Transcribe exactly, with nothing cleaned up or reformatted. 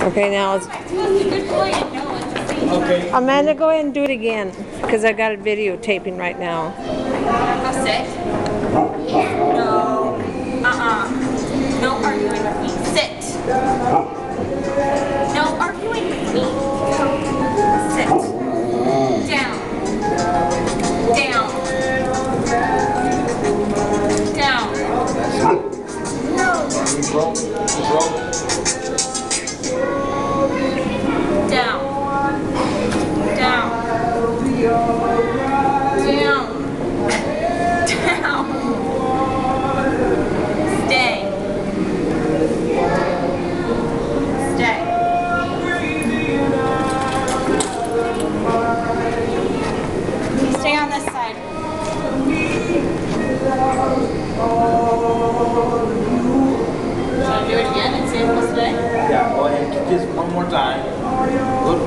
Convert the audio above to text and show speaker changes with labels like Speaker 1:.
Speaker 1: Okay, now it's...
Speaker 2: Okay.
Speaker 1: Amanda, go ahead and do it again, because I got a videotaping right now.
Speaker 3: I'll sit. No. Uh-uh. No arguing with me. Sit. No arguing with me. Sit. Down. Down. Down. No. Down. Down. Down. Down. Stay. Stay. Stay on this side. Should I do it again and see if we'll stay?
Speaker 2: Yeah, go ahead. Just one more time. Good.